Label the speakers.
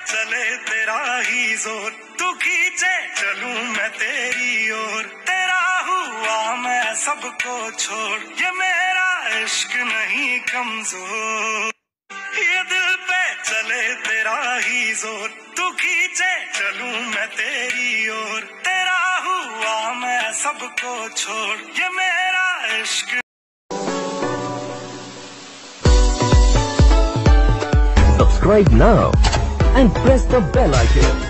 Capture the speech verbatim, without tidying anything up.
Speaker 1: चले तेरा ही जोर, तू खींचे चलूं मैं तेरी ओर, तेरा हुआ मैं सबको छोड़, ये मेरा इश्क नहीं कमजोर, ये दिल पे चले तेरा ही जोर, तू खींचे चलूं मैं तेरी ओर, तेरा हुआ मैं सबको छोड़, ये मेरा इश्क।
Speaker 2: Subscribe now and press the bell icon.